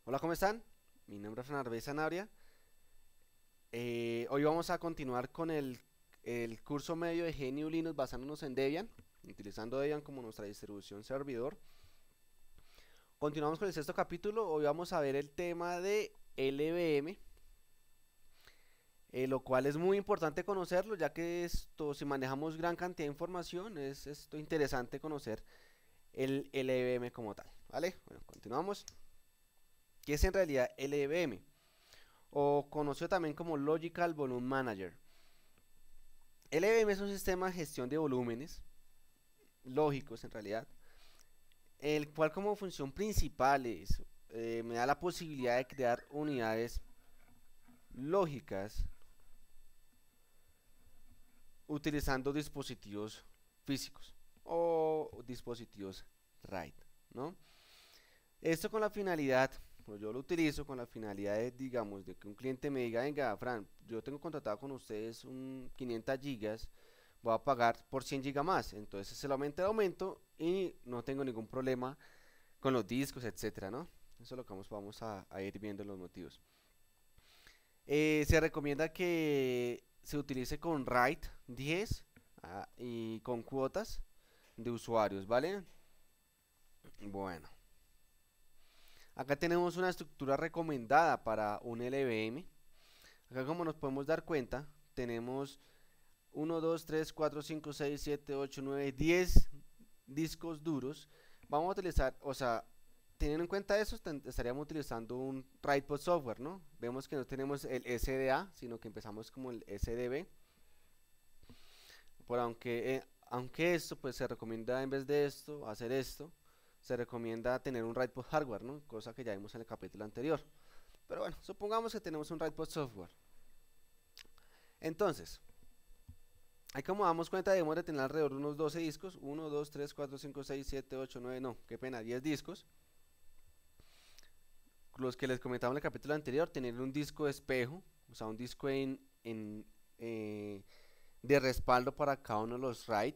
Hola, ¿cómo están? Mi nombre es Fernando Sanabria. Hoy vamos a continuar con el curso medio de GNU Linux basándonos en Debian, utilizando Debian como nuestra distribución servidor. Continuamos con el sexto capítulo. Hoy vamos a ver el tema de LVM, lo cual es muy importante conocerlo, ya que esto, si manejamos gran cantidad de información, es esto interesante conocer el LVM como tal. ¿Vale? Bueno, continuamos. ¿Qué es en realidad LVM? O conocido también como Logical Volume Manager. LVM es un sistema de gestión de volúmenes lógicos en realidad, el cual como función principal me da la posibilidad de crear unidades lógicas utilizando dispositivos físicos o dispositivos RAID, ¿no? Esto con la finalidad, pues yo lo utilizo con la finalidad de, digamos, de que un cliente me diga, venga, Fran, yo tengo contratado con ustedes un 500 gigas, voy a pagar por 100 gigas más, entonces se lo aumento y no tengo ningún problema con los discos, etcétera, ¿no? Eso es lo que vamos a ir viendo los motivos. Se recomienda que se utilice con RAID 10 y con cuotas de usuarios, ¿vale? Bueno, acá tenemos una estructura recomendada para un LVM. Acá como nos podemos dar cuenta, tenemos 1, 2, 3, 4, 5, 6, 7, 8, 9, 10 discos duros. Vamos a utilizar, o sea, teniendo en cuenta eso, estaríamos utilizando un RAID software, ¿no? Vemos que no tenemos el SDA, sino que empezamos como el SDB. Aunque esto, pues se recomienda en vez de esto, hacer esto, se recomienda tener un RAID hardware, ¿no? Cosa que ya vimos en el capítulo anterior. Pero bueno, supongamos que tenemos un RAID software. Entonces, ahí como damos cuenta debemos de tener alrededor de unos 12 discos, 1, 2, 3, 4, 5, 6, 7, 8, 9, no, qué pena, 10 discos. Los que les comentaba en el capítulo anterior, tener un disco de espejo, o sea, un disco eh, de respaldo para cada uno de los RAID.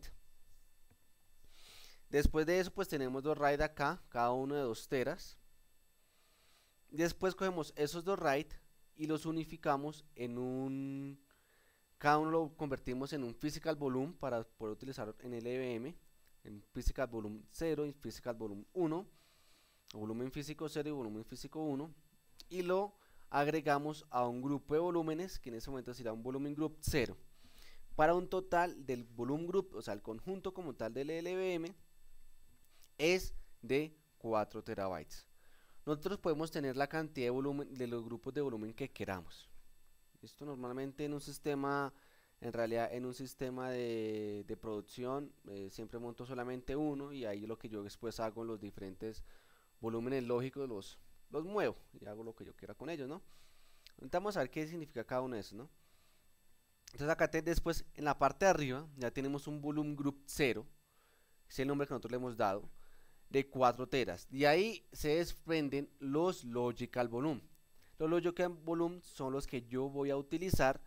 Después de eso, pues tenemos dos RAID acá, cada uno de 2 teras. Después cogemos esos dos RAID y los unificamos en cada uno lo convertimos en un physical volume para poder utilizarlo en LVM, en physical volume 0 y physical volume 1, o volumen físico 0 y volumen físico 1, y lo agregamos a un grupo de volúmenes que en ese momento será un volumen group 0, para un total del volumen group, o sea, el conjunto como tal del LVM es de 4 terabytes. Nosotros podemos tener la cantidad de volumen de los grupos de volumen que queramos. Esto normalmente en un sistema, en realidad en un sistema de producción, siempre monto solamente uno y ahí lo que yo después hago en los diferentes volúmenes lógicos los muevo y hago lo que yo quiera con ellos, ¿no? Ahorita vamos a ver qué significa cada uno de esos, ¿no? Entonces acá después en la parte de arriba ya tenemos un volumen group 0, es el nombre que nosotros le hemos dado, de 4 teras. De ahí se desprenden los logical volume. Los logical volume son los que yo voy a utilizar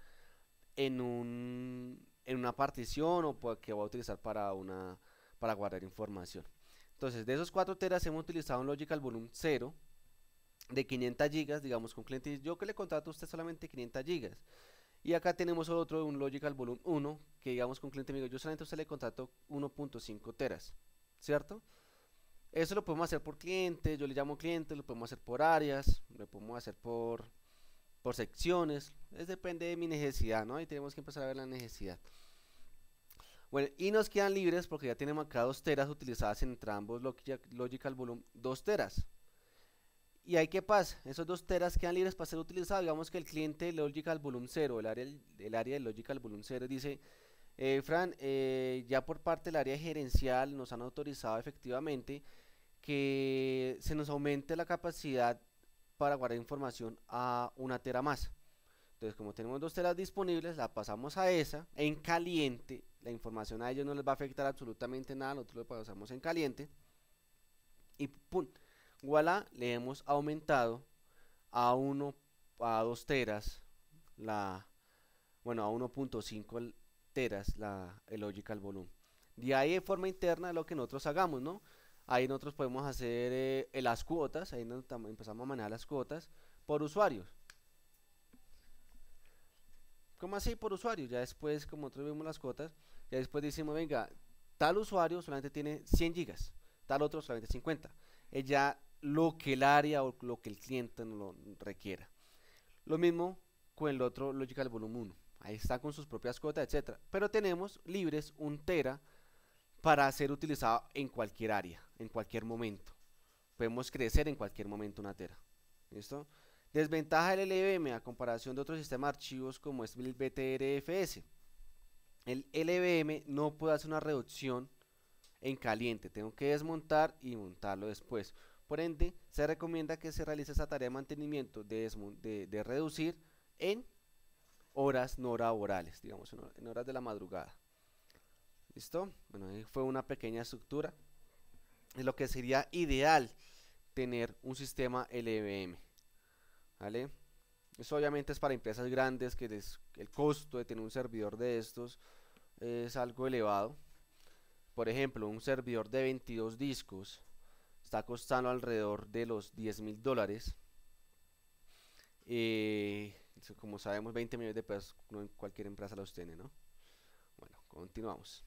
en una partición o que voy a utilizar para guardar información. Entonces, de esos 4 teras hemos utilizado un Logical Volume 0 de 500 gigas, digamos, con cliente. Yo que le contrato a usted solamente 500 gigas. Y acá tenemos otro, un Logical Volume 1, que digamos con cliente amigo, yo solamente a usted le contrato 1.5 teras, ¿cierto? Eso lo podemos hacer por cliente, yo le llamo cliente, lo podemos hacer por áreas, lo podemos hacer por secciones, es depende de mi necesidad, ¿no? Ahí tenemos que empezar a ver la necesidad. Bueno, y nos quedan libres porque ya tenemos acá 2 teras utilizadas en ambos Logical Volume 2 teras. ¿Y ahí qué pasa? Esos 2 teras quedan libres para ser utilizados. Digamos que el cliente de Logical Volume 0, el área del Logical Volume 0 dice, Fran, ya por parte del área gerencial nos han autorizado efectivamente que se nos aumente la capacidad para guardar información a 1 tera más. Entonces, como tenemos 2 teras disponibles, la pasamos a esa en caliente. La información a ellos no les va a afectar absolutamente nada, nosotros lo pasamos en caliente. Y pum, voilà, le hemos aumentado a 2 teras, la, bueno, a 1.5 teras el logical volume. De ahí de forma interna lo que nosotros hagamos, ¿no? Ahí nosotros podemos hacer las cuotas, ahí empezamos a manejar las cuotas por usuarios. ¿Cómo así por usuario? Ya después, como nosotros vemos las cuotas, ya después decimos, venga, tal usuario solamente tiene 100 gigas, tal otro solamente 50. Es ya lo que el área o lo que el cliente no lo requiera. Lo mismo con el otro Logical Volume 1. Ahí está con sus propias cuotas, etcétera. Pero tenemos libres 1 tera para ser utilizado en cualquier área, en cualquier momento. Podemos crecer en cualquier momento 1 tera. ¿Listo? Desventaja del LVM a comparación de otros sistemas de archivos como es el BTRFS. El LVM no puede hacer una reducción en caliente, tengo que desmontar y montarlo después. Por ende, se recomienda que se realice esa tarea de mantenimiento de reducir en horas no laborales, digamos en horas de la madrugada. ¿Listo? Bueno, ahí fue una pequeña estructura de lo que sería ideal tener un sistema LVM. ¿Vale? Eso obviamente es para empresas grandes que el costo de tener un servidor de estos es algo elevado. Por ejemplo, un servidor de 22 discos está costando alrededor de los $10.000. Como sabemos, 20 millones de pesos no en cualquier empresa los tiene, ¿no? Bueno, continuamos.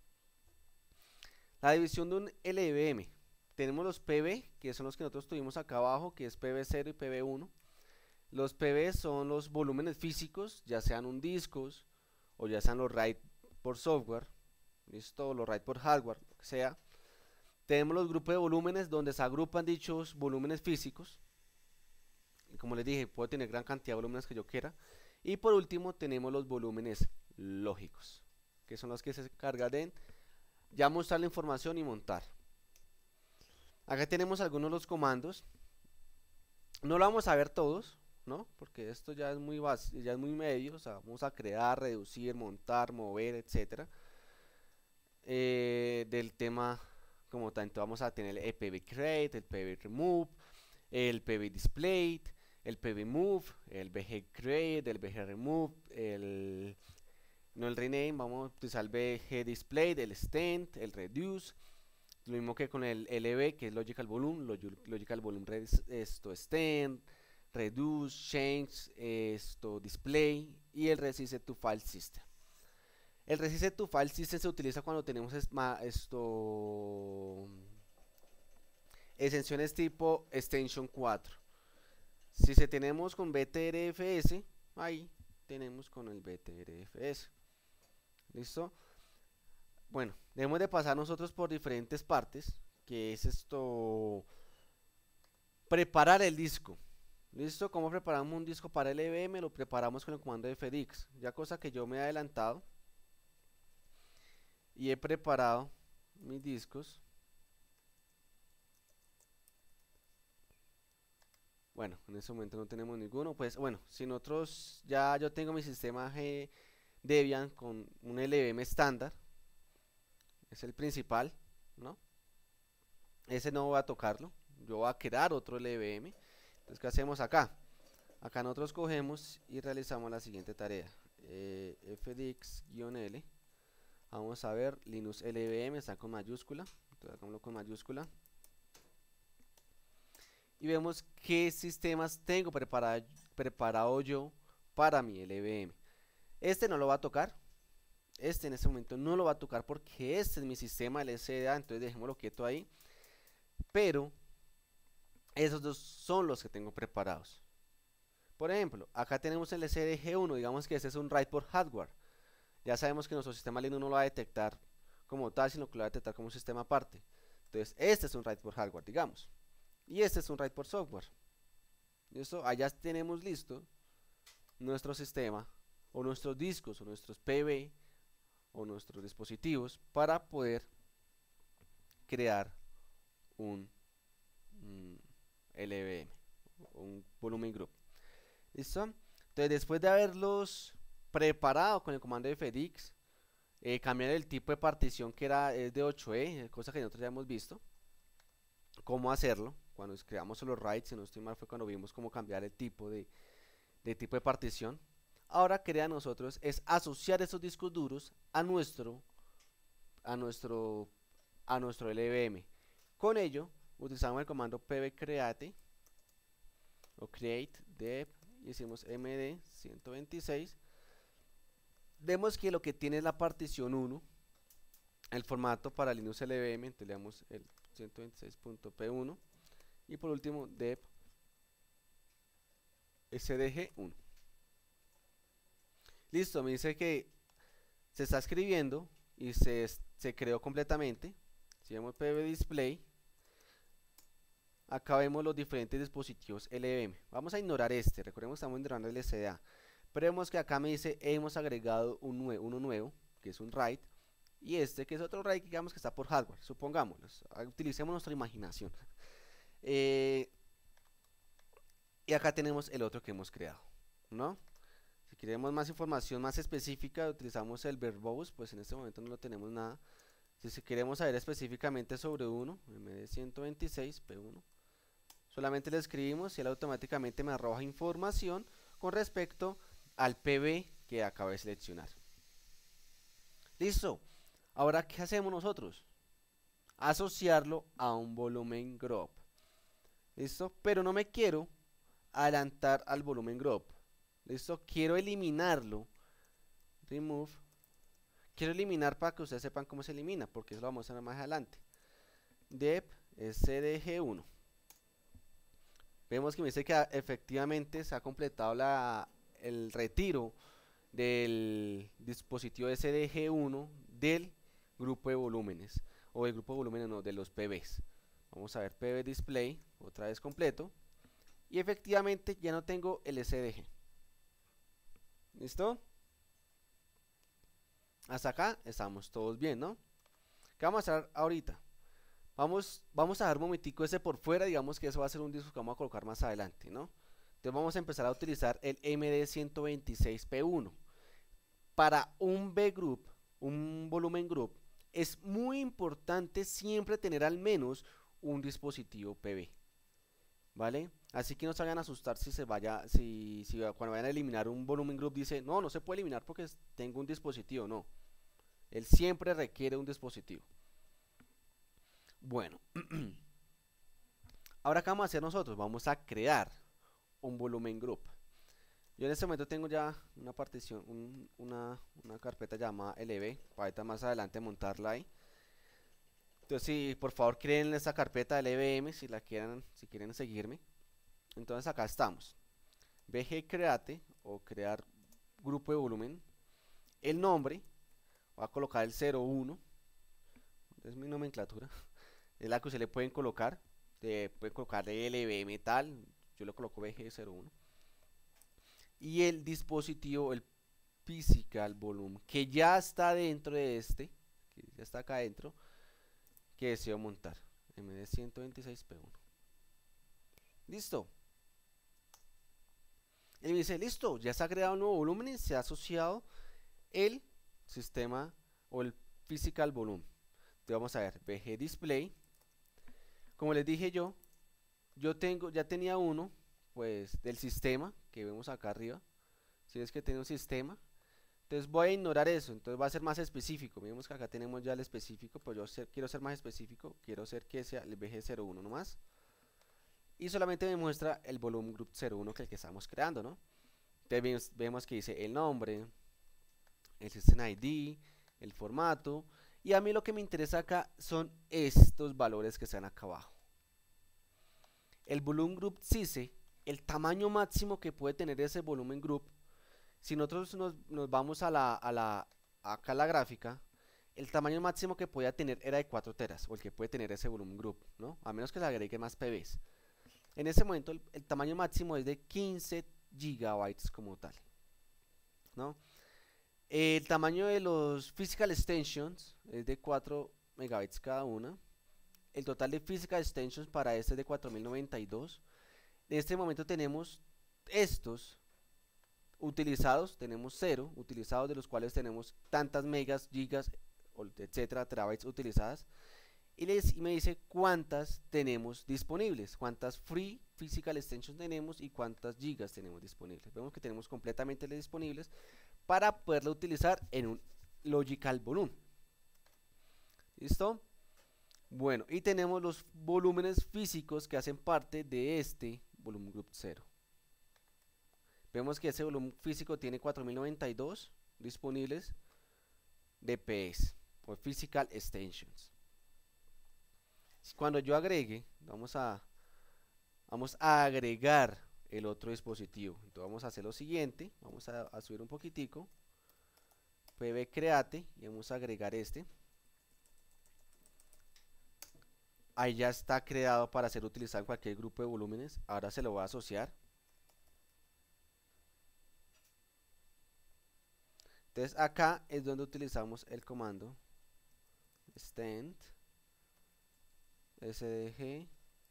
La división de un LVM. Tenemos los PV, que son los que nosotros tuvimos acá abajo, que es PV0 y PV1. Los PV son los volúmenes físicos, ya sean un discos o ya sean los RAID por software, listo, los RAID por hardware, lo que sea. Tenemos los grupos de volúmenes donde se agrupan dichos volúmenes físicos. Y como les dije, puedo tener gran cantidad de volúmenes que yo quiera. Y por último tenemos los volúmenes lógicos, que son los que se encargan de ya mostrar la información y montar. Acá tenemos algunos de los comandos. No lo vamos a ver todos, ¿no? Porque esto ya es muy básico, ya es muy medio, o sea, vamos a crear, reducir, montar, mover, etcétera. Del tema como tanto vamos a tener el PV create, el PV remove, el PV display, el PV move, el VG create, el VG remove, no el rename, vamos a utilizar el VG display, el extend, el reduce. Lo mismo que con el LV, que es Logical Volume, Logical Volume extend, reduce, change, display y el Reset to File System. El Reset to File System se utiliza cuando tenemos extensiones tipo Extension 4. Si se tenemos con BTRFS, ahí tenemos con el BTRFS. ¿Listo? Bueno, debemos de pasar nosotros por diferentes partes, que es preparar el disco. ¿Listo? ¿Cómo preparamos un disco para LVM? Lo preparamos con el comando de FedEx, ya cosa que yo me he adelantado y he preparado mis discos. Bueno, en este momento no tenemos ninguno. Pues bueno, si nosotros ya yo tengo mi sistema Debian con un LVM estándar, es el principal, ¿no? Ese no voy a tocarlo, yo voy a crear otro LVM. Entonces, ¿qué hacemos acá? Acá nosotros cogemos y realizamos la siguiente tarea. fdx-l. Vamos a ver, Linux LVM está con mayúscula. Entonces, hagámoslo con mayúscula. Y vemos qué sistemas tengo preparado yo para mi LVM. Este no lo va a tocar. Este en este momento no lo va a tocar porque este es mi sistema LSDA. Entonces dejémoslo quieto ahí. Pero esos dos son los que tengo preparados. Por ejemplo, acá tenemos el SDG1. Digamos que este es un write por hardware. Ya sabemos que nuestro sistema Linux no lo va a detectar como tal, sino que lo va a detectar como un sistema aparte. Entonces este es un write por hardware, digamos. Y este es un write por software. ¿Listo? Allá tenemos listo nuestro sistema, o nuestros discos, o nuestros PV, o nuestros dispositivos, para poder crear un LVM, un volumen group. ¿Listo? Entonces, después de haberlos preparado con el comando de FedEx, cambiar el tipo de partición que es de 8E, cosa que nosotros ya hemos visto. Cómo hacerlo, cuando creamos los writes, si no estoy mal, fue cuando vimos cómo cambiar el tipo de partición. Ahora queda a nosotros es asociar esos discos duros a nuestro LVM. Con ello, utilizamos el comando pbcreate o create dep y hicimos md 126. Vemos que lo que tiene es la partición 1, el formato para Linux LVM, entonces le damos el 126.p1 y por último dep sdg1. Listo, me dice que se está escribiendo y se creó completamente. Si vemos pbdisplay, acá vemos los diferentes dispositivos LVM. Vamos a ignorar este, recordemos que estamos ignorando el SDA, pero vemos que acá me dice hemos agregado uno nuevo, que es un RAID, y este que es otro RAID, digamos que está por hardware, supongámoslo, utilicemos nuestra imaginación. Y acá tenemos el otro que hemos creado, ¿no? Si queremos más información más específica, utilizamos el verbose, pues en este momento no lo tenemos nada. Si queremos saber específicamente sobre uno, md 126 p1, solamente le escribimos y él automáticamente me arroja información con respecto al pb que acabo de seleccionar. Listo. Ahora, ¿qué hacemos nosotros? Asociarlo a un volumen group. ¿Listo? Pero no me quiero adelantar al volumen group. ¿Listo? Quiero eliminarlo. Remove. Quiero eliminar para que ustedes sepan cómo se elimina, porque eso lo vamos a ver más adelante. Dep sdg1. Vemos que me dice que efectivamente se ha completado el retiro del dispositivo SDG1 del grupo de volúmenes, o del grupo de volúmenes no, de los PBs. Vamos a ver PB display, otra vez completo, y efectivamente ya no tengo el SDG. ¿Listo? Hasta acá estamos todos bien, ¿no? ¿Qué vamos a hacer ahorita? Vamos a dejar un momentico ese por fuera, digamos que eso va a ser un disco que vamos a colocar más adelante, ¿no? Entonces vamos a empezar a utilizar el MD126P1. Para un B-Group, un volumen group, es muy importante siempre tener al menos un dispositivo PB, ¿vale? Así que no se vayan a asustar si cuando vayan a eliminar un volumen group dice, no se puede eliminar porque tengo un dispositivo, no. Él siempre requiere un dispositivo. Bueno, ahora ¿qué vamos a hacer nosotros? Vamos a crear un volumen group. Yo en este momento tengo ya una partición, una carpeta llamada LV, para ahorita más adelante montarla ahí. Entonces, si por favor creen esta carpeta LVM, si quieren seguirme. Entonces acá estamos. BG create o crear grupo de volumen. El nombre, voy a colocar el 01. Es mi nomenclatura. Es la que ustedes le pueden colocar. Pueden colocarle LVM tal. Yo le coloco BG01. Y el dispositivo, el physical volume, que ya está dentro de este, que ya está acá adentro, que deseo montar, MD126P1. Listo. Él me dice, listo, ya se ha creado un nuevo volumen y se ha asociado el sistema o el physical volume. Entonces vamos a ver, BG display. Como les dije ya tenía uno, pues, del sistema que vemos acá arriba. Si es que tiene un sistema, entonces voy a ignorar eso, entonces va a ser más específico. Vemos que acá tenemos ya el específico, pero yo quiero ser más específico, quiero ser que sea el BG01 nomás. Y solamente me muestra el volumen group 01 que estamos creando, ¿no? Entonces vemos que dice el nombre, el system ID, el formato, y a mí lo que me interesa acá son estos valores que están acá abajo. El volumen group size, el tamaño máximo que puede tener ese volumen group. Si nosotros nos vamos acá a la gráfica, el tamaño máximo que podía tener era de 4 teras, o el que puede tener ese volumen group, ¿no? A menos que le agregue más PBs. En ese momento el tamaño máximo es de 15 gigabytes como tal, ¿no? El tamaño de los physical extensions es de 4 megabytes cada una. El total de physical extensions para este es de 4092. En este momento tenemos estos utilizados, tenemos 0 utilizados, de los cuales tenemos tantas megas, gigas, etcétera, terabytes utilizadas. Y me dice cuántas tenemos disponibles, cuántas free physical extensions tenemos y cuántas gigas tenemos disponibles. Vemos que tenemos completamente disponibles para poderlo utilizar en un logical volume. ¿Listo? Bueno, y tenemos los volúmenes físicos que hacen parte de este volumen group 0. Vemos que ese volumen físico tiene 4092 disponibles de PS o Physical Extensions. Cuando yo agregue, vamos a agregar el otro dispositivo. Entonces vamos a hacer lo siguiente, vamos a subir un poquitico, pb create y vamos a agregar este. Ahí ya está creado para ser utilizado en cualquier grupo de volúmenes. Ahora se lo voy a asociar. Entonces acá es donde utilizamos el comando extend sdg1.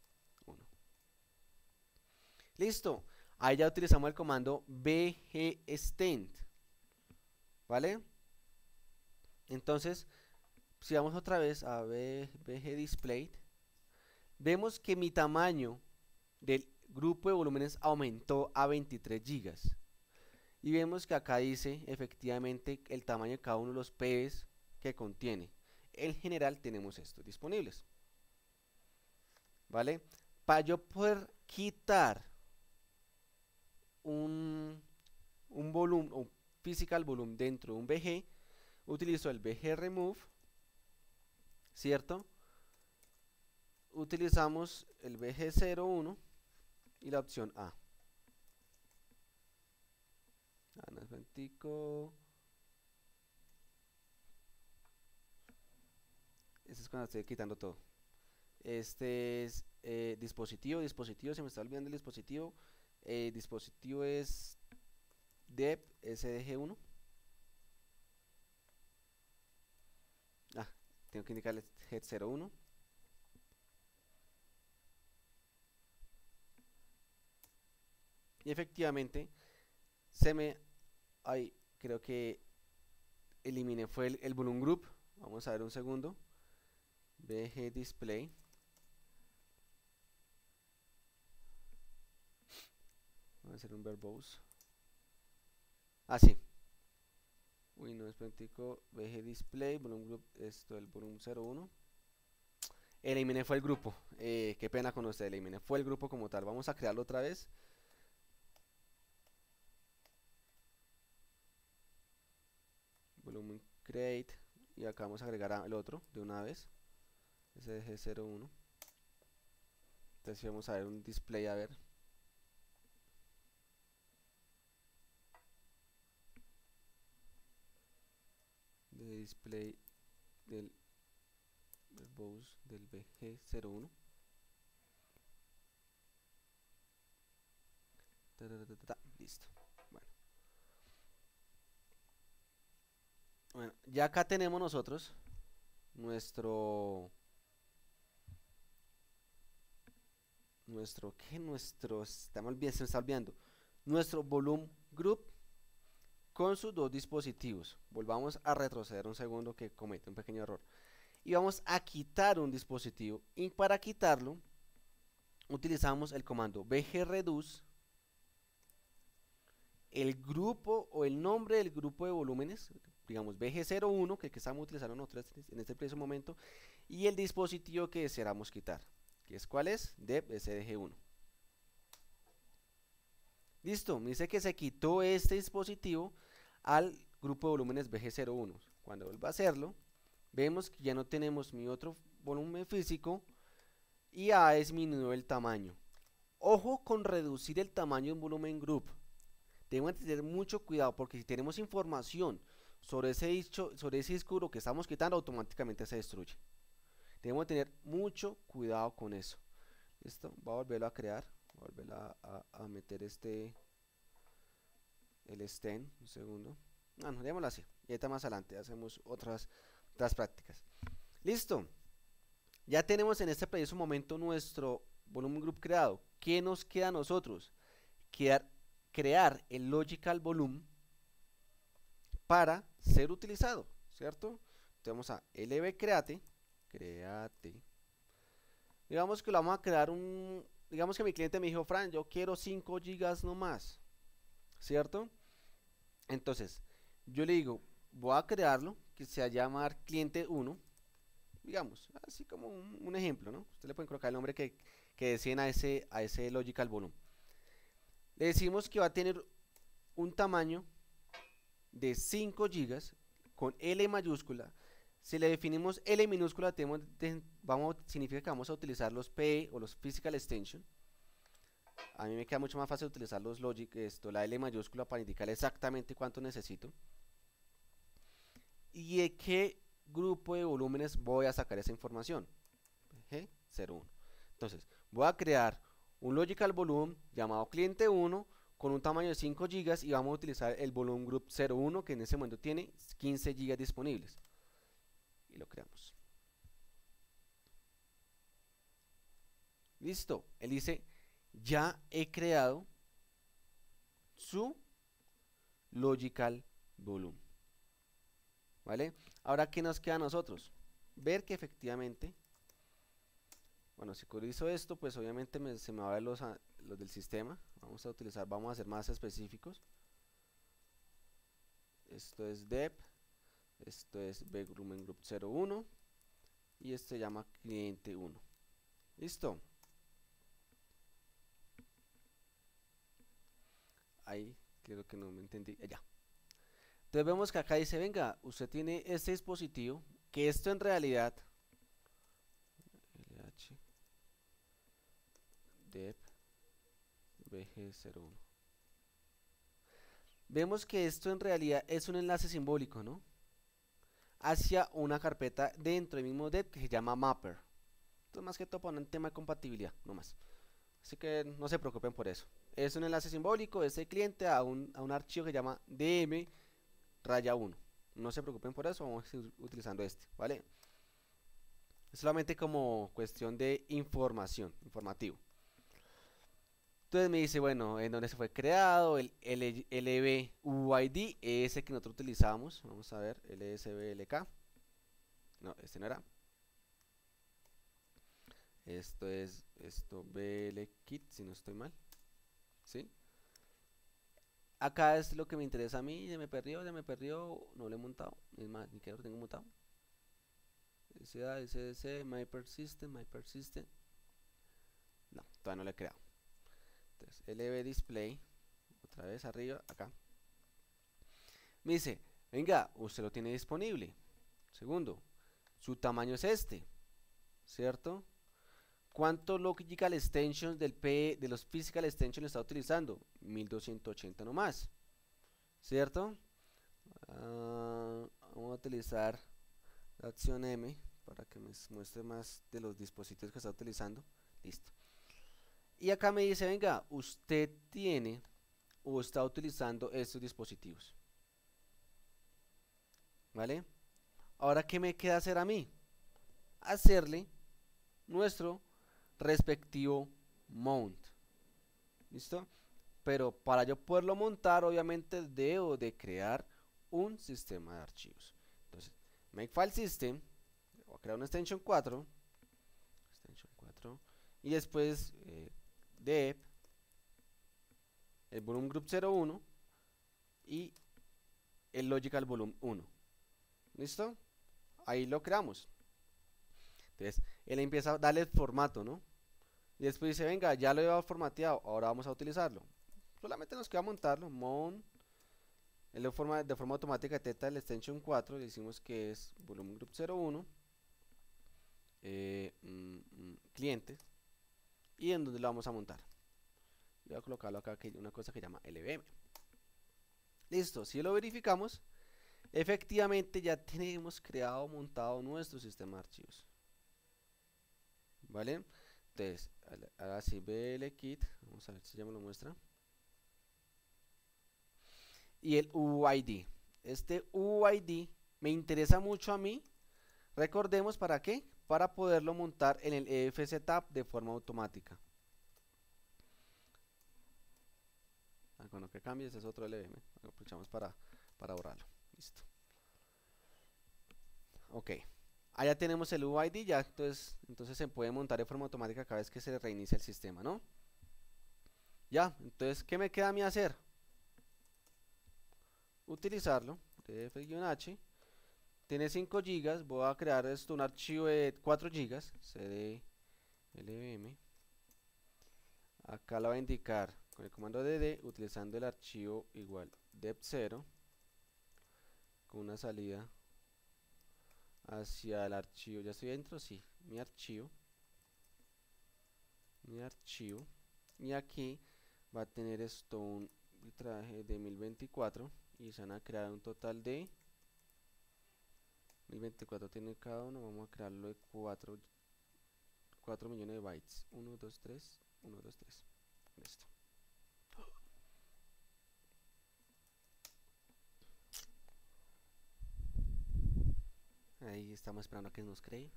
Listo. Ahí ya utilizamos el comando bgextend. ¿Vale? Entonces, si vamos otra vez a bgdisplay, vemos que mi tamaño del grupo de volúmenes aumentó a 23 GB. Y vemos que acá dice efectivamente el tamaño de cada uno de los P's que contiene. En general tenemos estos disponibles. ¿Vale? Para yo poder quitar un volumen, un physical volume dentro de un BG, utilizo el BG remove, ¿cierto? Utilizamos el BG01 y la opción A. Este es cuando estoy quitando todo. Este es dispositivo, se me está olvidando el dispositivo. Dispositivo es dev sdg1. Tengo que indicarle head01. Y efectivamente ahí creo que eliminé fue el volume group. Vamos a ver un segundo. BG display. Vamos a hacer un verbose. Sí. Uy, no es práctico. BG display, volume group, esto el volumen 01. Eliminé fue el grupo. Qué pena con usted, eliminé fue el grupo como tal. Vamos a crearlo otra vez. Volumen create. Y acá vamos a agregar el otro de una vez. SDG01. Entonces vamos a ver un display, a ver. De display del verbose del BG01. Listo. Bueno, ya acá tenemos nosotros nuestro estamos bien, se me está olvidando, nuestro volume group con sus dos dispositivos. Volvamos a retroceder un segundo que comete un pequeño error. Y vamos a quitar un dispositivo. Y para quitarlo, utilizamos el comando bgreduce, el grupo o el nombre del grupo de volúmenes, digamos BG01, que estamos utilizando nosotros en este preciso momento, y el dispositivo que deseáramos quitar, que es ¿cuál es? Dev SDG1. Listo, me dice que se quitó este dispositivo al grupo de volúmenes BG01. Cuando vuelva a hacerlo, vemos que ya no tenemos mi otro volumen físico y ha disminuido el tamaño. Ojo con reducir el tamaño de un volumen group. Debemos tener mucho cuidado porque si tenemos información sobre ese disco duro que estamos quitando, automáticamente se destruye. Debemos tener mucho cuidado con eso. Listo, voy a volverlo a crear. Voy a volver a meter el extend, un segundo. No, démoslo así. Y ahorita más adelante hacemos otras prácticas. Listo. Ya tenemos en este preciso momento nuestro volumen group creado. ¿Qué nos queda a nosotros? Crear el logical volume para ser utilizado, ¿cierto? Entonces vamos a lb create. Digamos que lo vamos a crear digamos que mi cliente me dijo, Fran, yo quiero 5 GB nomás, ¿cierto? Entonces, yo le digo, voy a crearlo, que se va a llamar cliente 1, digamos, así como un ejemplo, ¿no? Usted le puede colocar el nombre que deseen a ese logical volume. Le decimos que va a tener un tamaño de 5 gigas con L mayúscula. Si le definimos L minúscula, significa que vamos a utilizar los PE o los Physical Extension. A mí me queda mucho más fácil utilizar los Logic, la L mayúscula, para indicar exactamente cuánto necesito. ¿Y de qué grupo de volúmenes voy a sacar esa información? G01. Entonces, voy a crear un logical volume llamado cliente 1 con un tamaño de 5 GB y vamos a utilizar el volume group 01 que en ese momento tiene 15 GB disponibles. Y lo creamos. Listo. Él dice, ya he creado su logical volume. ¿Vale? Ahora, ¿qué nos queda a nosotros? Ver que efectivamente, bueno, si hizo esto, pues obviamente se me va a ver los del sistema. Vamos a ser más específicos. Esto es dep, esto es volumen group 01 y este se llama cliente 1. Listo. Ahí creo que no me entendí. Ya. Entonces vemos que acá dice, venga, usted tiene este dispositivo, que esto en realidad LH dep bg01. Vemos que esto en realidad es un enlace simbólico, ¿no? Hacia una carpeta dentro del mismo dep que se llama mapper. Entonces más que todo para un tema de compatibilidad, no más. Así que no se preocupen por eso. Es un enlace simbólico de ese cliente a un archivo que se llama dm-1. No se preocupen por eso, vamos a seguir utilizando este, ¿vale? Es solamente como cuestión de informativo. Entonces me dice, bueno, en dónde se fue creado, el LB UID, ese que nosotros utilizamos. Vamos a ver, LSBLK. No, este no era. Esto es BLKit, si no estoy mal. ¿Sí? Acá es lo que me interesa a mí. Ya me perdió, no lo he montado. Es más, ni que lo tengo montado. SDC, my persistent. No, todavía no lo he creado. Entonces, LB display, otra vez arriba, acá. Me dice, venga, usted lo tiene disponible. Segundo, su tamaño es este, ¿cierto? ¿Cuántos logical extensions de los physical extensions está utilizando? 1280 nomás, ¿cierto? Vamos a utilizar la opción M para que me muestre más de los dispositivos que está utilizando. Listo. Y acá me dice, venga, usted tiene o está utilizando estos dispositivos. ¿Vale? Ahora, ¿qué me queda hacer a mí? Hacerle nuestro respectivo mount. ¿Listo? Pero para yo poderlo montar, obviamente debo de crear un sistema de archivos. Entonces, make file system, voy a crear una extension 4, y después dep el volume group 01 y el logical volume 1. ¿Listo? Ahí lo creamos. Entonces, él empieza a darle el formato, ¿no? Y después dice, venga, ya lo he formateado, ahora vamos a utilizarlo. Solamente nos queda montarlo, mount, de forma automática detecta el extension 4, le decimos que es volume group 01, cliente, y en donde lo vamos a montar. Voy a colocarlo acá, que hay una cosa que se llama LVM. Listo, si lo verificamos, efectivamente ya tenemos creado, montado nuestro sistema de archivos. ¿Vale? Entonces, ahora sí, BLKit, vamos a ver si ya me lo muestra. Y el UID. Este UID me interesa mucho a mí. Recordemos para qué. Para poderlo montar en el EFSetup de forma automática. Con lo que cambie, ese es otro LVM. Lo aprovechamos para borrarlo. Listo. Ok. Allá tenemos el UID, ya entonces se puede montar de forma automática cada vez que se reinicia el sistema, ¿no? Ya, entonces, ¿qué me queda a mí hacer? Utilizarlo, df-h, tiene 5 gigas, voy a crear esto un archivo de 4 gigas, cd lvm. Acá la voy a indicar con el comando dd utilizando el archivo igual dep0 con una salida hacia el archivo. ¿Ya estoy dentro? Sí, mi archivo, y aquí va a tener esto un traje de 1024 y se van a crear un total de 1024 tiene cada uno. Vamos a crearlo de 4 millones de bytes. 1 2 3 1 2 3. Listo. Ahí estamos esperando a que nos cree.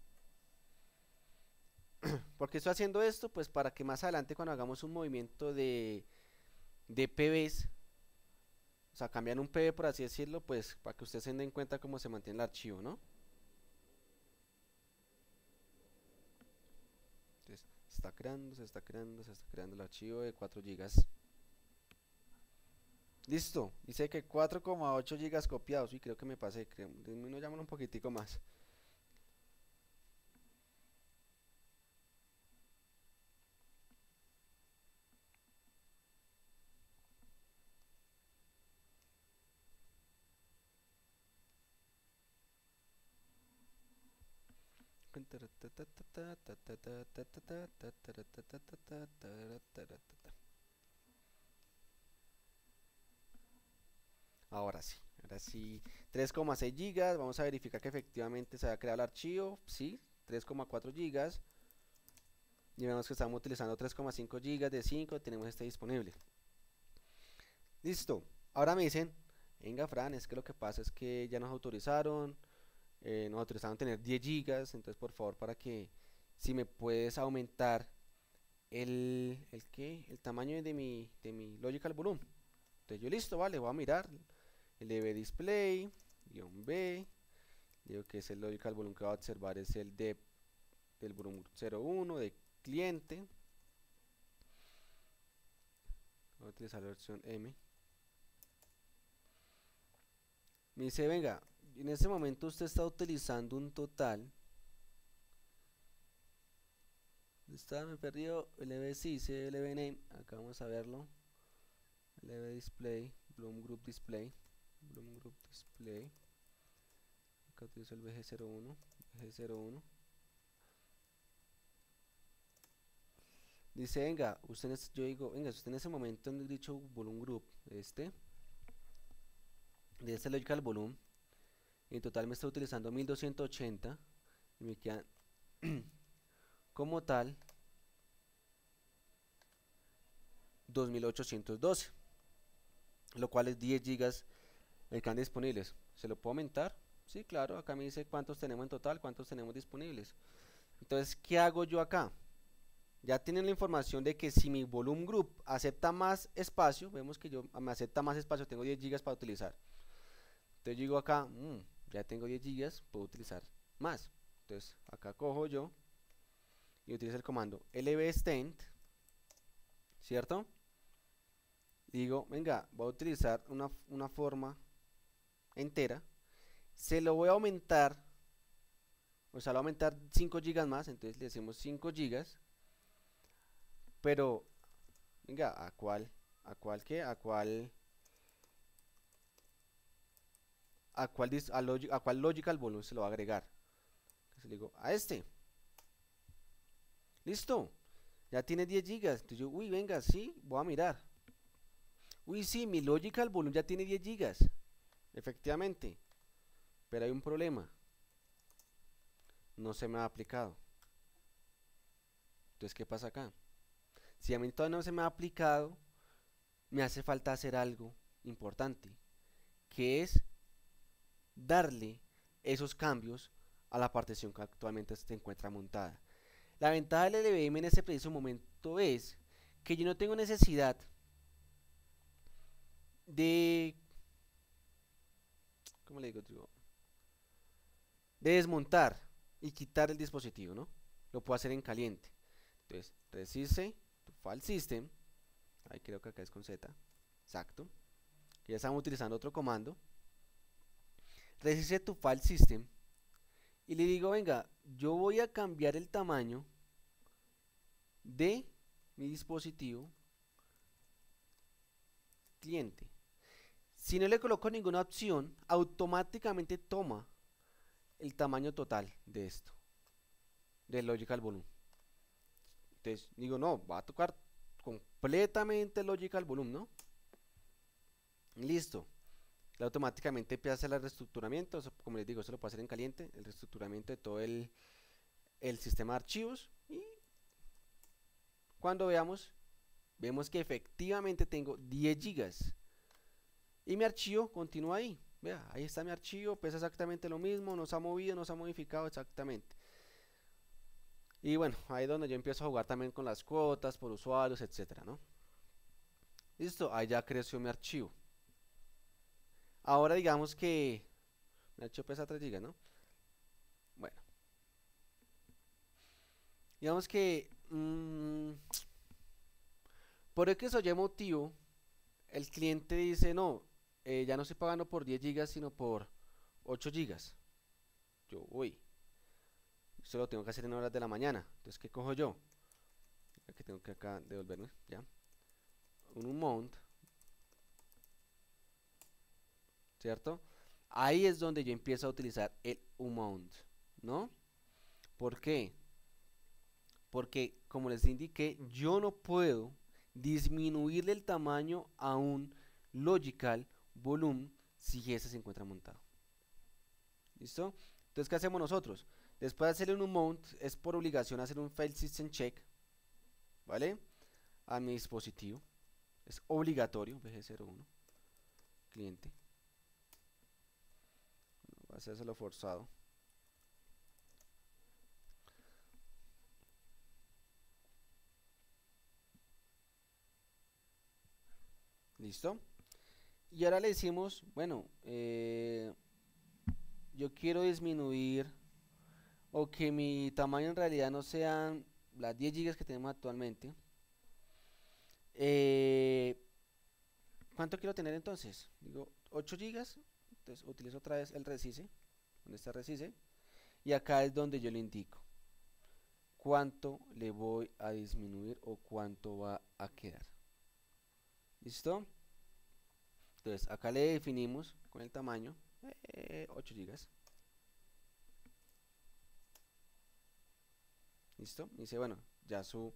¿Por qué estoy haciendo esto? Pues para que más adelante cuando hagamos un movimiento de PBs, o sea, cambian un PB por así decirlo, pues para que ustedes se den cuenta cómo se mantiene el archivo, ¿no? Entonces, se está creando el archivo de 4 gigas. Listo, dice que 4,8 gigas copiados. Y creo que me pasé, disminuyámoslo un poquitico más. Ahora sí, 3,6 gigas. Vamos a verificar que efectivamente se ha creado el archivo. Sí, 3,4 gigas. Y vemos que estamos utilizando 3,5 gigas de 5. Tenemos este disponible. Listo. Ahora me dicen, venga Fran, es que lo que pasa es que ya nos autorizaron tener 10 gigas. Entonces por favor, para que si me puedes aumentar el tamaño de mi logical volume. Entonces yo listo, vale, voy a mirar el db display -b. Digo que es el logical volume que va a observar, es el del volumen 01 de cliente. Voy a utilizar la versión M. Me dice, venga, en este momento usted está utilizando un total. Me perdió lb, sí, lb name. Acá vamos a verlo. lb display, bloom group display. Acá utilizo el bg01. Dice, venga, yo digo, venga, usted en ese momento en dicho volume group, de este logical volume, en total me está utilizando 1280 y me quedan como tal 2812, lo cual es 10 gigas me quedan disponibles. ¿Se lo puedo aumentar? Sí, claro, acá me dice cuántos tenemos en total, cuántos tenemos disponibles. Entonces, ¿qué hago yo acá? Ya tienen la información de que si mi volume group acepta más espacio, vemos que yo me acepta más espacio, tengo 10 gigas para utilizar. Entonces yo digo acá, ya tengo 10 gigas, puedo utilizar más. Entonces acá cojo yo y utilizo el comando lbextend, ¿cierto? Y digo, venga, voy a utilizar una forma entera, se lo voy a aumentar, o sea, lo voy a aumentar 5 gigas más, entonces le decimos 5 gigas. Pero, venga, ¿a cuál logical volume se lo va a agregar? Entonces le digo, a este. Listo, ya tiene 10 gigas. Entonces yo, uy, venga, sí, voy a mirar. Uy, sí, mi logical volume ya tiene 10 gigas. Efectivamente. Pero hay un problema. No se me ha aplicado. Entonces, ¿qué pasa acá? Si a mí todavía no se me ha aplicado, me hace falta hacer algo importante, que es darle esos cambios a la partición que actualmente se encuentra montada. La ventaja del LVM en este preciso momento es que yo no tengo necesidad de, ¿cómo le digo yo? De desmontar y quitar el dispositivo, ¿no? Lo puedo hacer en caliente. Entonces, resiste to file system. Ahí creo que acá es con Z. Exacto. Que ya estamos utilizando otro comando. reset to file system y le digo, venga, yo voy a cambiar el tamaño de mi dispositivo cliente. Si no le coloco ninguna opción, automáticamente toma el tamaño total de esto, del Logical Volume. Entonces digo, no, va a tocar completamente el Logical Volume, ¿no? Listo. Automáticamente empieza a hacer el reestructuramiento, eso, como les digo, eso lo puedo hacer en caliente, el reestructuramiento de todo el sistema de archivos, y cuando vemos que efectivamente tengo 10 gigas y mi archivo continúa ahí. Vea, ahí está mi archivo, pesa exactamente lo mismo, no se ha movido, no se ha modificado exactamente. Y bueno, ahí es donde yo empiezo a jugar también con las cuotas por usuarios, etcétera, ¿no? Listo, ahí ya creció mi archivo. Ahora digamos que mi archivo pesa 3 gigas, ¿no? Bueno, digamos que por X o Y motivo el cliente dice, no, ya no estoy pagando por 10 gigas sino por 8 gigas. Yo, uy, esto lo tengo que hacer en horas de la mañana. Entonces, ¿qué cojo yo? Aquí tengo que acá devolverme, ya. Un mount, ¿cierto? Ahí es donde yo empiezo a utilizar el mount, ¿no? ¿Por qué? Porque, como les indiqué, yo no puedo disminuirle el tamaño a un Logical Volume si ese se encuentra montado. ¿Listo? Entonces, ¿qué hacemos nosotros? Después de hacerle un mount, es por obligación hacer un file system check, ¿vale? A mi dispositivo. Es obligatorio, VG01, cliente. Va a hacérselo forzado. ¿Listo? Y ahora le decimos, bueno, yo quiero disminuir o que mi tamaño en realidad no sean las 10 gigas que tenemos actualmente. ¿Cuánto quiero tener entonces? Digo 8 gigas. Entonces utilizo otra vez el resize. Donde está resize. Y acá es donde yo le indico cuánto le voy a disminuir o cuánto va a quedar. ¿Listo? Entonces acá le definimos con el tamaño 8 gigas. ¿Listo? Y dice, bueno, ya su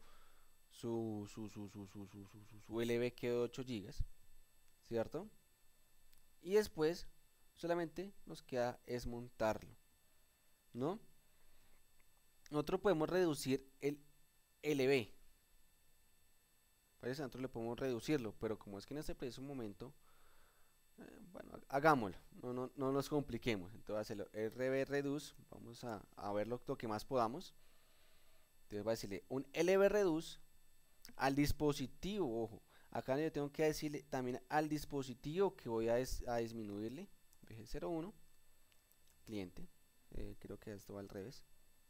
LB quedó 8 gigas, ¿cierto? Y después solamente nos queda es montarlo, ¿no? Nosotros podemos reducir el LB. Parece que nosotros le podemos reducirlo, pero como es que en este preciso momento, bueno, hagámoslo, no nos compliquemos. Entonces, hacerlo RB reduce, vamos a ver lo que más podamos. Entonces, va a decirle un LB reduce al dispositivo, ojo, acá yo tengo que decirle también al dispositivo que voy a disminuirle, VG01, cliente, creo que esto va al revés.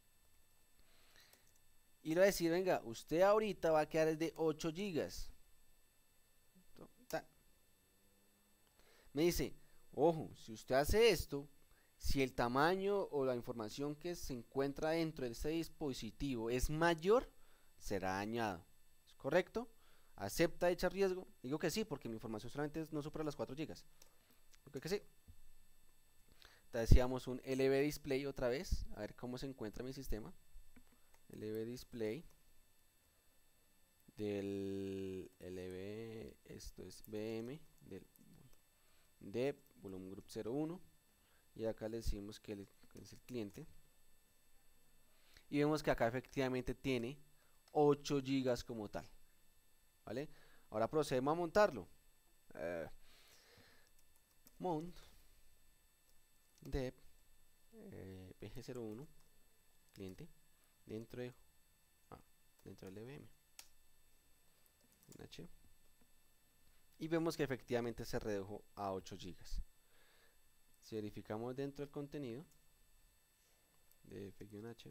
Y le voy a decir, venga, usted ahorita va a quedar de 8 gigas. Me dice, ojo, si usted hace esto, si el tamaño o la información que se encuentra dentro de este dispositivo es mayor, será dañado. ¿Es correcto? ¿Acepta dicho riesgo? Digo que sí, porque mi información solamente no supera las 4 gigas. Digo que sí. Entonces decíamos un LB display otra vez, a ver cómo se encuentra mi sistema. LB display del LB, esto es BM de volumen group 01, y acá le decimos que es el cliente, y vemos que acá efectivamente tiene 8 gigas como tal, ¿vale? Ahora procedemos a montarlo. Mount dev PG01 cliente dentro del EVM H, y vemos que efectivamente se redujo a 8 gigas. Si verificamos dentro del contenido de F-H,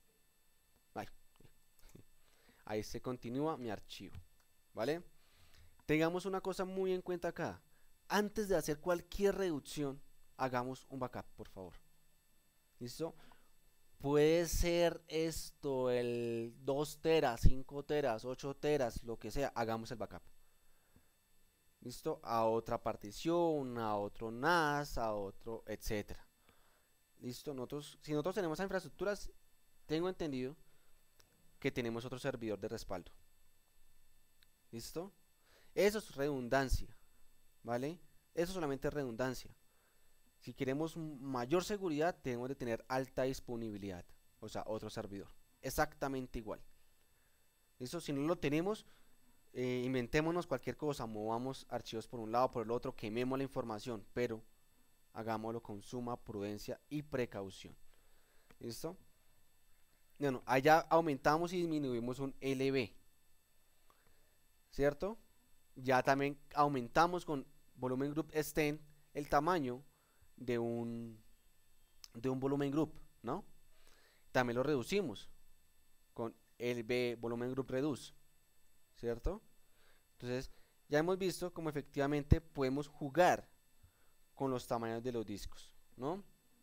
ahí se continúa mi archivo, ¿vale? Tengamos una cosa muy en cuenta acá. Antes de hacer cualquier reducción, hagamos un backup, por favor. ¿Listo? Puede ser esto, el 2 teras, 5 teras, 8 teras, lo que sea, hagamos el backup. ¿Listo? A otra partición, a otro NAS, a otro, etcétera. ¿Listo? Si nosotros tenemos infraestructuras, tengo entendido que tenemos otro servidor de respaldo. ¿Listo? Eso es redundancia, ¿vale? Eso solamente es redundancia. Si queremos mayor seguridad, tenemos de tener alta disponibilidad, o sea, otro servidor. Exactamente igual. ¿Listo? Si no lo tenemos, inventémonos cualquier cosa, movamos archivos por un lado, por el otro, quememos la información, pero hagámoslo con suma prudencia y precaución. ¿Listo? Bueno, allá aumentamos y disminuimos un LB, ¿cierto? Ya también aumentamos con volumen group extend el tamaño de un volumen group, ¿no? También lo reducimos con LB volumen group reduce, ¿cierto? Entonces, ya hemos visto cómo efectivamente podemos jugar con los tamaños de los discos, ¿no?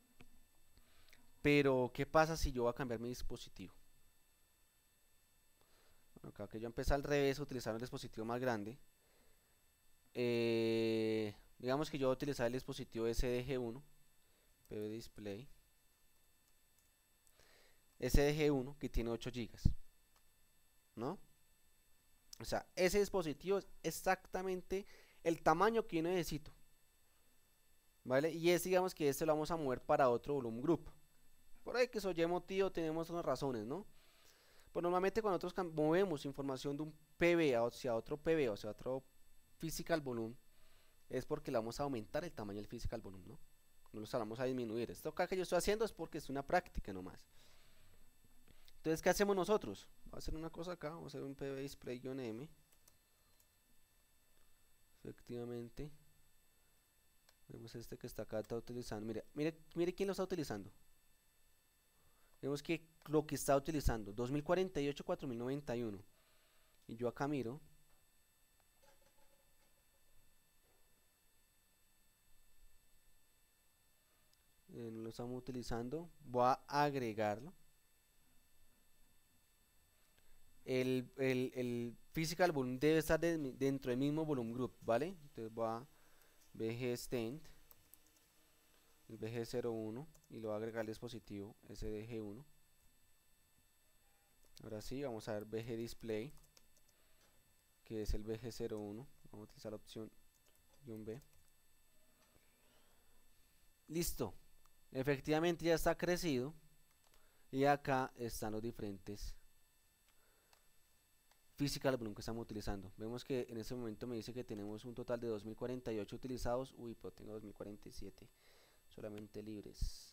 Pero, ¿qué pasa si yo voy a cambiar mi dispositivo? Bueno, acá que yo empecé al revés, utilizar un dispositivo más grande. Digamos que yo voy a utilizar el dispositivo SDG1, PV Display. SDG1 que tiene 8 GB, ¿no? O sea, ese dispositivo es exactamente el tamaño que yo necesito, ¿vale? Y es, digamos que este lo vamos a mover para otro volumen group. Por ahí que soy emotivo, tenemos unas razones, ¿no? Pues normalmente cuando nosotros movemos información de un PV hacia otro PV, o sea, otro physical volume, es porque le vamos a aumentar el tamaño del physical volume, ¿no? No lo vamos a disminuir. Esto acá que yo estoy haciendo es porque es una práctica nomás. Entonces, ¿qué hacemos nosotros? Voy a hacer una cosa acá, vamos a hacer un PV display-m. Efectivamente. Vemos este que está acá, está utilizando. Mire quién lo está utilizando. Vemos que lo que está utilizando, 2048, 4091. Y yo acá miro. No lo estamos utilizando. Voy a agregarlo. El physical volume debe estar dentro del mismo volume group, ¿vale? Entonces voy a VG extend el VG01 y lo voy a agregar al dispositivo SDG1. Ahora sí, vamos a ver VG display, que es el VG01. Vamos a utilizar la opción "-b". Listo, efectivamente ya está crecido y acá están los diferentes physical volume que estamos utilizando. Vemos que en este momento me dice que tenemos un total de 2048 utilizados. Uy, pero tengo 2047 solamente libres.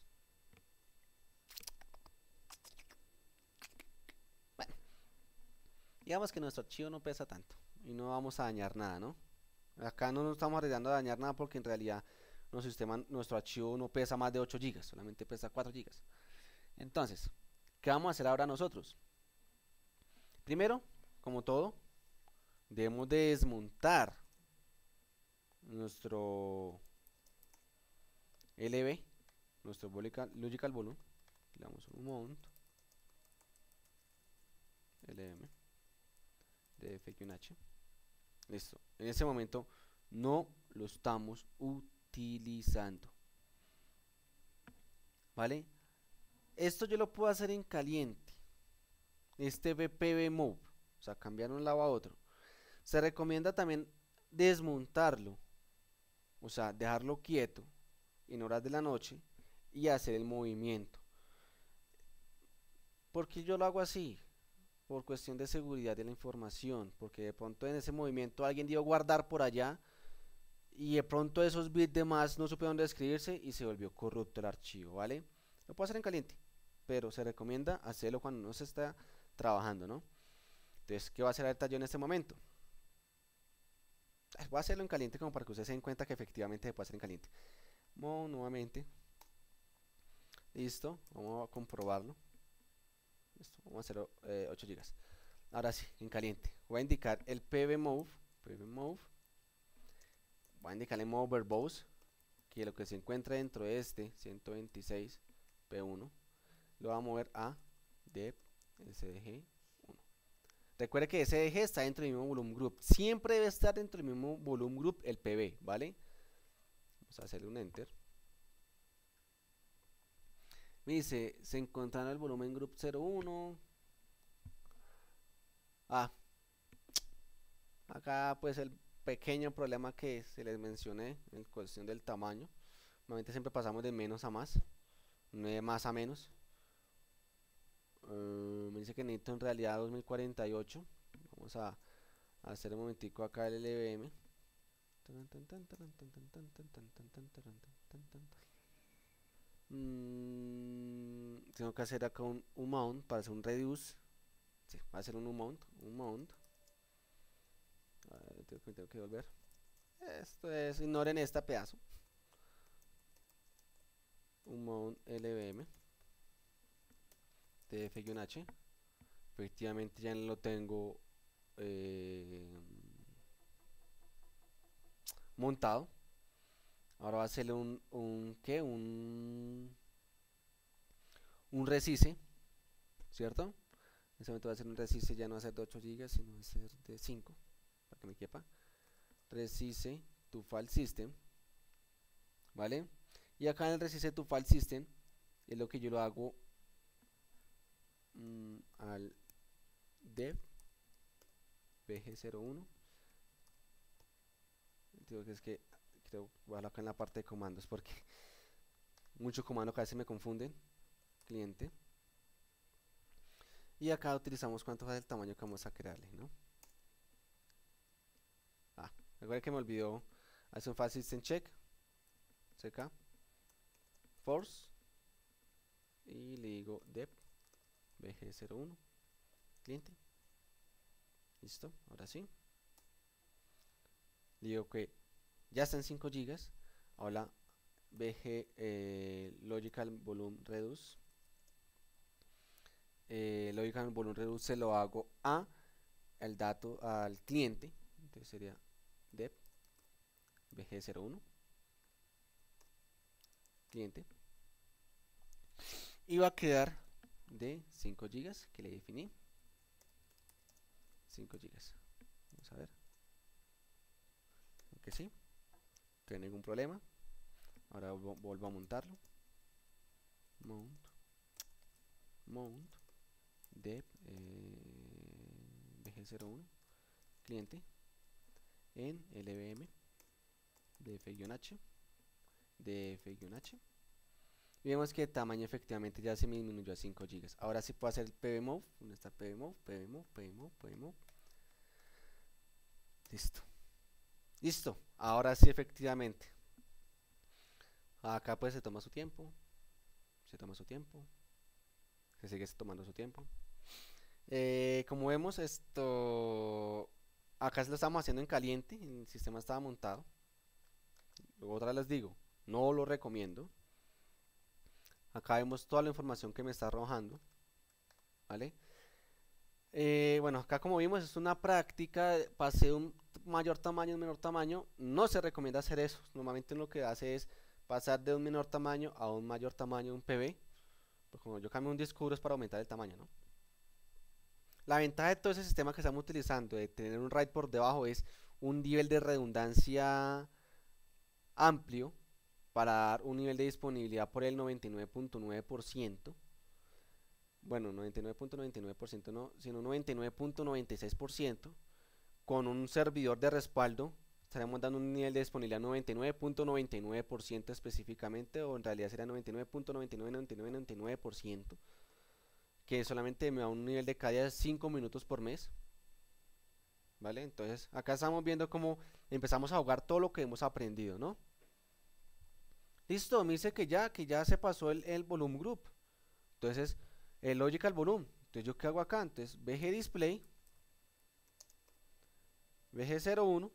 Bueno, digamos que nuestro archivo no pesa tanto y no vamos a dañar nada, ¿no? Acá no nos estamos arriesgando a dañar nada porque en realidad nuestro archivo no pesa más de 8 GB, solamente pesa 4 GB. Entonces, ¿qué vamos a hacer ahora nosotros? Primero, como todo, debemos de desmontar nuestro LB, nuestro logical volume. Le damos un mount LM df-h. Listo. En ese momento no lo estamos utilizando, ¿vale? Esto yo lo puedo hacer en caliente. Este VPV move, o sea, cambiar de un lado a otro. Se recomienda también desmontarlo, o sea, dejarlo quieto en horas de la noche y hacer el movimiento. ¿Por qué yo lo hago así? Por cuestión de seguridad de la información, porque de pronto en ese movimiento alguien dio guardar por allá y de pronto esos bits de más no supieron describirse y se volvió corrupto el archivo, ¿vale? Lo puedo hacer en caliente, pero se recomienda hacerlo cuando no se está trabajando, ¿no? Entonces, ¿qué va a hacer ahorita yo en este momento? Voy a hacerlo en caliente como para que ustedes se den cuenta que efectivamente se puede hacer en caliente. Nuevamente. Listo, vamos a comprobarlo. Listo, vamos a hacerlo 8 GB. Ahora sí, en caliente. Voy a indicar el PV move. Voy a indicar el mover verbose. que lo que se encuentra dentro de este 126 P1 lo va a mover a dep SDG. Recuerde que SDG está dentro del mismo volume group. Siempre debe estar dentro del mismo volume group el PB, ¿vale? Vamos a hacerle un enter. Me dice, se encuentra en el volumen group 01. Acá pues el pequeño problema que se les mencioné en cuestión del tamaño. Normalmente siempre pasamos de menos a más, no de más a menos. Me dice que necesito en realidad 2048. Vamos a hacer un momentico acá el LVM. Tengo que hacer acá un mount para hacer un reduce. Sí, va a ser un mount. Tengo que volver. Esto es, ignoren este pedazo. Un mount LVM df-h. Efectivamente ya lo tengo montado. Ahora va a hacerle un resize, ¿cierto? En ese momento va a ser un resize, ya no va a ser de 8 GB, sino va a ser de 5, para que me quepa. Resize to file system, ¿vale? Y acá en el resize to file system es lo que yo lo hago al dev bg01. Digo que es que creo voy a dejarlo acá en la parte de comandos porque muchos comandos que a veces me confunden. Cliente. Y acá utilizamos cuánto es el tamaño que vamos a crearle, ¿no? Recuerden que me olvidó hacer un file system check. CK force y le digo dep bg01 cliente. Listo, ahora sí. Le digo que ya está en 5 GB. Ahora bg logical volume reduce. Logical volume reduce se lo hago a el dato al cliente. Entonces sería dep bg01 cliente. Y va a quedar de 5 GB que le definí. 5 GB. Vamos a ver. Que sí. No tiene ningún problema. Ahora vuelvo a montarlo. Mount dep bg01 cliente en lvm df-h y vemos que el tamaño efectivamente ya se me disminuyó a 5 GB. Ahora sí puedo hacer el pvmove. ¿Dónde está pvmove? Pvmove. Listo. Ahora sí efectivamente. Acá pues se toma su tiempo. Se sigue tomando su tiempo. Como vemos esto, acá lo estamos haciendo en caliente, el sistema estaba montado. Luego otra vez les digo, no lo recomiendo. Acá vemos toda la información que me está arrojando, ¿vale? Bueno, acá como vimos es una práctica, pasé de un mayor tamaño a un menor tamaño. No se recomienda hacer eso. Normalmente lo que hace es pasar de un menor tamaño a un mayor tamaño, un PB. Pues como yo cambio un disco duro es para aumentar el tamaño, ¿no? La ventaja de todo ese sistema que estamos utilizando de tener un RAID por debajo es un nivel de redundancia amplio para dar un nivel de disponibilidad por el 99.9%. Bueno, 99.99% no, sino 99.96%. Con un servidor de respaldo estaremos dando un nivel de disponibilidad 99.99% específicamente, o en realidad será 99.999999%, que solamente me da un nivel de calidad de 5 minutos por mes. ¿Vale? Entonces acá estamos viendo cómo empezamos a jugar todo lo que hemos aprendido, ¿no? Listo, me dice que ya se pasó el volume group. Entonces el logical volume. Entonces yo qué hago acá, entonces bg display bg01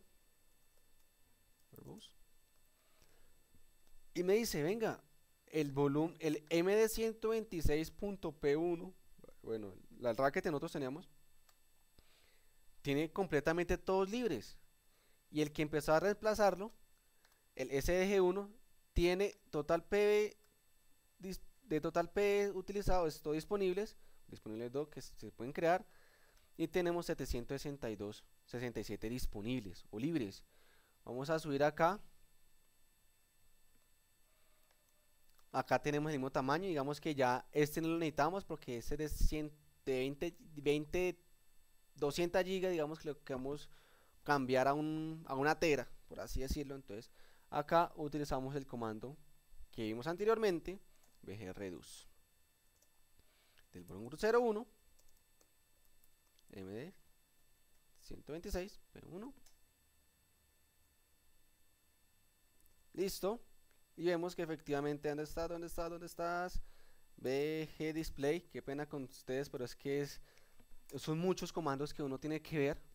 y me dice, venga, el volumen, el md126.p1, bueno, la RAR que nosotros teníamos, tiene completamente todos libres. Y el que empezó a reemplazarlo, el SDG1, tiene total PV, de total PV utilizado, esto disponibles 2 que se pueden crear, y tenemos 767 disponibles o libres. Vamos a subir acá. Acá tenemos el mismo tamaño, digamos que ya este no lo necesitamos porque este es de 200 GB, digamos que lo queremos cambiar a una tera, por así decirlo. Entonces acá utilizamos el comando que vimos anteriormente, bgreduce del volumen 01 md 126 p1. Listo. Y vemos que efectivamente, ¿dónde estás? BG display, qué pena con ustedes, pero es que son muchos comandos que uno tiene que ver.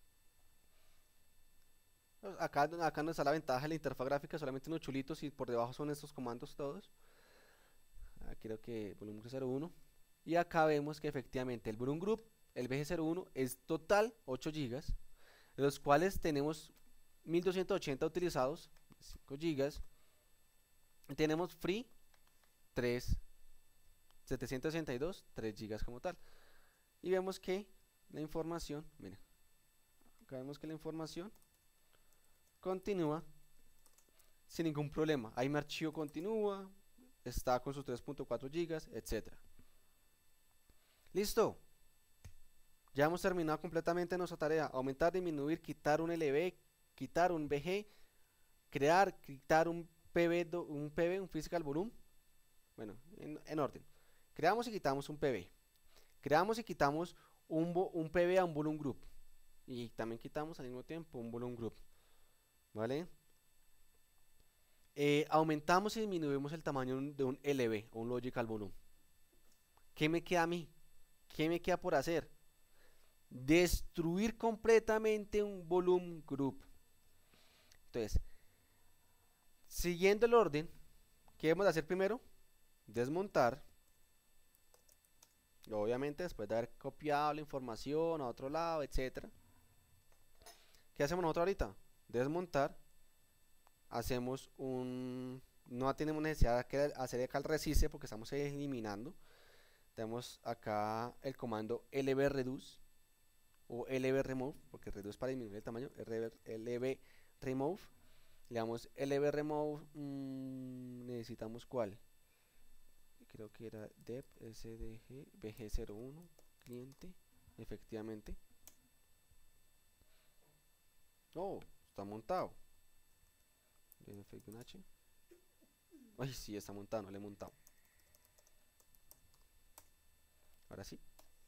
Acá no está la ventaja de la interfaz gráfica, solamente unos chulitos, y por debajo son estos comandos todos. Creo que volumen 01. Y acá vemos que efectivamente el volumen group, el BG01, es total 8 GB, de los cuales tenemos 1280 utilizados, 5 GB. Tenemos free 762, 3 GB como tal. Y vemos que la información, miren, acá vemos que la información continúa sin ningún problema. Ahí mi archivo continúa, está con sus 3.4 GB, etc. Listo. Ya hemos terminado completamente nuestra tarea. Aumentar, disminuir, quitar un LB, quitar un BG, crear, quitar un PV, un physical volume. Bueno, en orden. Creamos y quitamos un PV. Creamos y quitamos un PV a un volume group. Y también quitamos al mismo tiempo un volume group. ¿Vale? Aumentamos y disminuimos el tamaño de un LB o un logical volume. ¿Qué me queda a mí? ¿Qué me queda por hacer? Destruir completamente un volume group. Entonces, siguiendo el orden, ¿qué debemos hacer primero? Desmontar. Obviamente después de haber copiado la información a otro lado, etcétera. ¿Qué hacemos nosotros ahorita? Desmontar. Hacemos no tenemos necesidad de hacer acá el resiste porque estamos eliminando. Tenemos acá el comando lbreduce o lbremove, porque reduce para disminuir el tamaño, lbremove. Le damos lbremove, necesitamos ¿cuál? Creo que era dep sdg bg01 cliente, efectivamente. Oh, está montado. Ay, sí, está montado, no le he montado. Ahora sí.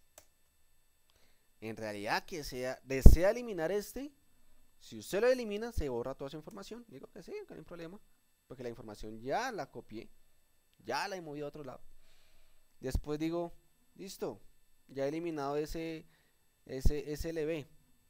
En realidad, que desea eliminar este. Si usted lo elimina, se borra toda su información. Digo que sí, que no hay problema. Porque la información ya la copié. Ya la he movido a otro lado. Después digo, listo. Ya he eliminado ese SLB.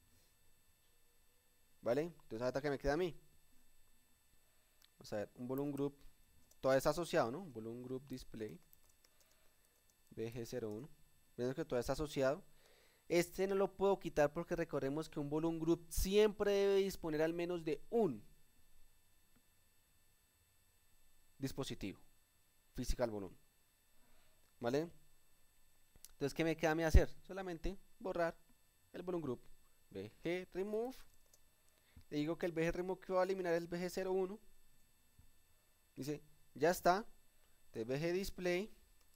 ¿Vale? Entonces ahorita que me queda a mí. Vamos a ver, un volume group. Todo está asociado, ¿no? Volume group display. BG01. Vemos que todo está asociado. Este no lo puedo quitar porque recordemos que un volume group siempre debe disponer al menos de un dispositivo physical volume. ¿Vale? Entonces, ¿qué me queda a mí hacer? Solamente borrar el volume group. BG remove. Le digo que el BG remove que va a eliminar el BG01. Dice, ya está. De BG display.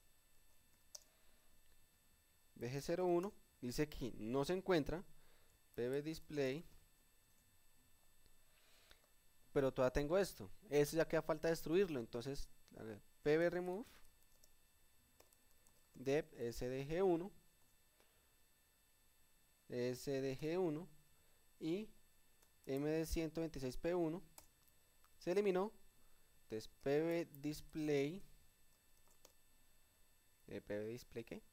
BG01. Dice que no se encuentra PV display, pero todavía tengo esto. Eso ya queda falta destruirlo. Entonces, a ver, PV remove dep sdg1 y md126p1 se eliminó. Entonces, PV display, PV display ¿qué?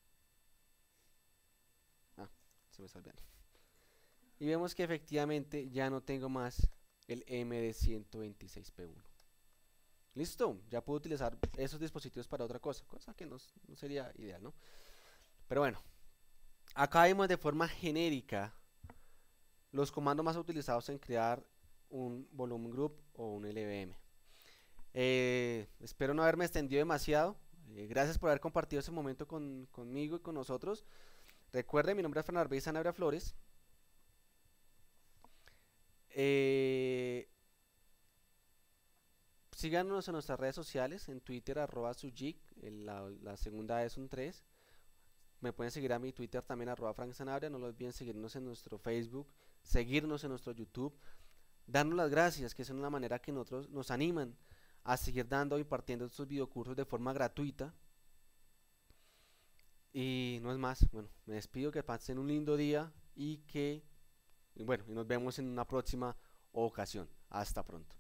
Se me está olvidando. Y vemos que efectivamente ya no tengo más el MD126P1. Listo, ya puedo utilizar esos dispositivos para otra cosa que no sería ideal, ¿no? Pero bueno, acá vemos de forma genérica los comandos más utilizados en crear un volume group o un LVM. Espero no haberme extendido demasiado. Gracias por haber compartido ese momento conmigo y con nosotros. Recuerden, mi nombre es Fernando Arbey Sanabria Flores. Eh, Síganos en nuestras redes sociales, en Twitter @sujic, la segunda es un 3. Me pueden seguir a mi Twitter también Frank Sanabria. No lo olviden seguirnos en nuestro Facebook, seguirnos en nuestro YouTube, darnos las gracias, que es una manera que nosotros nos animan a seguir dando y impartiendo estos videocursos de forma gratuita. Y no es más, bueno, me despido, que pasen un lindo día y nos vemos en una próxima ocasión. Hasta pronto.